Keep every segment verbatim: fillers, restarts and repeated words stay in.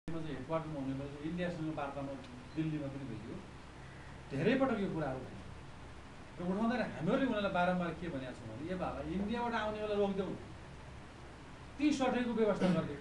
हेडक्वार्टरमा हुने बेला इन्डियासँग वार्तामा दिल्लीमा पनि भेटियो धेरै पटक यो कुराहरू र उठाउँदैन हामीहरूले उनीहरूलाई बारम्बार के भनेको छौँ भने यो बाबा इन्डियाबाट आउने बेला रोकिदेऊ ती सटैको व्यवस्था गरिदियो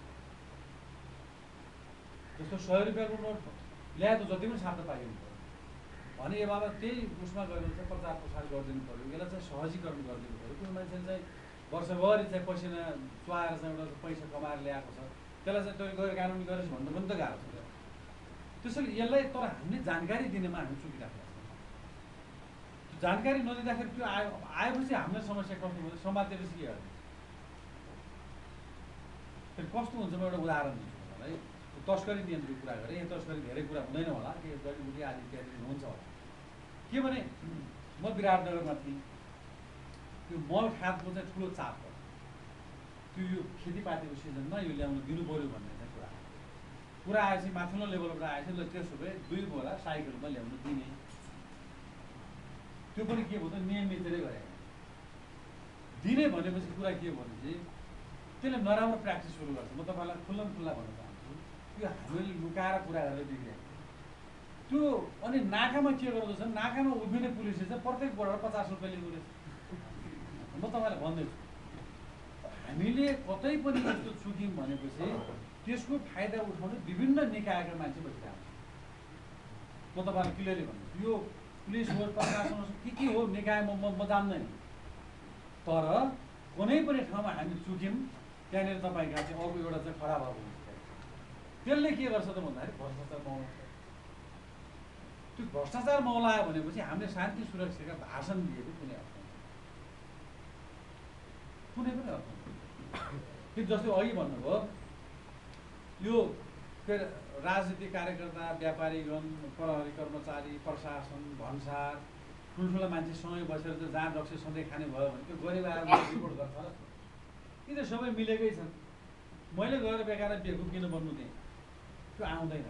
जस्तो सय रुपियाँको नोट ल्याए त जति पनि छाप्न पाइयो भने यो बाबा त्यही उसमा गएर चाहिँ प्रचार प्रसार गरिदिनु पऱ्यो यसलाई चाहिँ सहजीकरण गरिदिनु पऱ्यो कुनै मान्छेले चाहिँ वर्षभरि चाहिँ पसिना चुहाएर चाहिँ एउटा पैसा कमाएर ल्याएको छ त्यसलाई चाहिँ तैँले गएर कानुनी गरेछ भन्नु पनि त गाह्रो छ त्यसैले यसलाई तर हामीले जानकारी दिनेमा हामी चुकिराखेका छौँ जानकारी नदिँदाखेरि त्यो आयो आएपछि हामीलाई समस्या कस्तो हुन्छ समातेपछि के गर्ने फेरि कस्तो हुन्छ म एउटा उदाहरण दिन्छु है तस्करी नियन्त्रणको कुरा गरेँ यहाँ तस्करी धेरै कुरा हुँदैन होला के जडीबुटी आदि इत्यादि हुन्छ होला के भने म विराटनगरमा थिएँ त्यो मल खादको चाहिँ ठुलो चाप हो त्यो यो खेतीपातीको सिजनमा यो ल्याउनु दिनु पऱ्यो भन्ने चाहिँ कुरा कुरा आएपछि माथिल्लो लेभलबाट आएपछि ल त्यसो भए दुई बोरा साइकलमा ल्याउनु दिने त्यो पनि के भयो त नियम मिचेरै गरे दिने भनेपछि कुरा के भने चाहिँ त्यसले नराम्रो प्र्याक्टिस सुरु गर्छ म तपाईँलाई खुल्लम खुल्ला भन्न चाहन्छु त्यो हामीले लुकाएर कुरा गरेर बिग्रिएको त्यो अनि नाकामा के गर्दछ नाकामा उभिने पुलिसले चाहिँ प्रत्येक बोर्डर पचास रुपियाँ लिएको रहेछ म तपाईँलाई भन्दैछु हामीले कतै पनि यस्तो चुक्यौँ भनेपछि त्यसको फाइदा उठाउने विभिन्न निकायका मान्छे बसिरहेको छ म तपाईँलाई क्लियरली भन्छु यो पुलिस हो प्रशासन के के हो निकाय म म जान्दैन तर कुनै पनि ठाउँमा हामी चुक्यौँ त्यहाँनिर तपाईँका चाहिँ अर्को एउटा चाहिँ खराब भएको हुन्छ त्यसले के गर्छ त भन्दाखेरि भ्रष्टाचार मौलाउँछ त्यो भ्रष्टाचार मौलायो भनेपछि हामीले शान्ति सुरक्षाका भाषण दिएको कुनै अर्थ कुनै पनि अर्थ कि जस्तै अघि भन्नुभयो यो के अरे राजनीतिक कार्यकर्ता व्यापारीगण प्रहरी कर्मचारी प्रशासन भन्सार ठुल्ठुला मान्छेसँगै बसेर चाहिँ जाँड रक्सी सधैँ खाने भयो भने त्यो गरिब आएर रिपोर्ट गर्छ र यी त सबै मिलेकै छन् मैले गएर बेकार बेखुब किन बन्नु थिएँ त्यो आउँदैन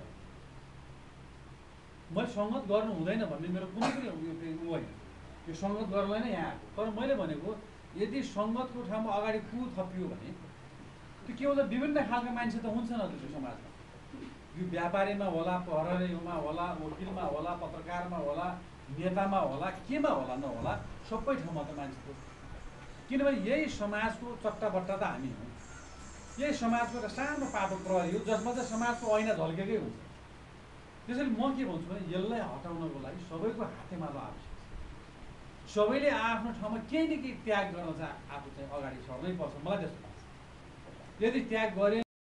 मैले सङ्गत गर्नु हुँदैन भन्ने मेरो कुनै पनि ऊ होइन त्यो सङ्गत गर्नलाई नै यहाँ आएको तर मैले भनेको यदि सङ्गतको ठाउँमा अगाडि कु थपियो भने त्यो के हुन्छ विभिन्न खालका मान्छे त हुन्छ न त्यो समाजमा यो व्यापारीमा होला प्रहरीमा होला वकिलमा होला पत्रकारमा होला नेतामा होला केमा होला नहोला सबै ठाउँमा त मान्छे किनभने यही समाजको चट्टाबट्टा त हामी हौँ यही समाजको एउटा सानो पाटो प्रहरी हो जसमा चाहिँ समाजको ऐना झल्केकै हुन्छ त्यसैले म के भन्छु भने यसलाई हटाउनको लागि सबैको हातेमालो आवश्यक छ सबैले आफ्नो ठाउँमा केही न केही त्याग गर्न चाहिँ आफू चाहिँ अगाडि सर्नै पर्छ मलाई त्यस्तो लाग्छ यदि त्याग गरे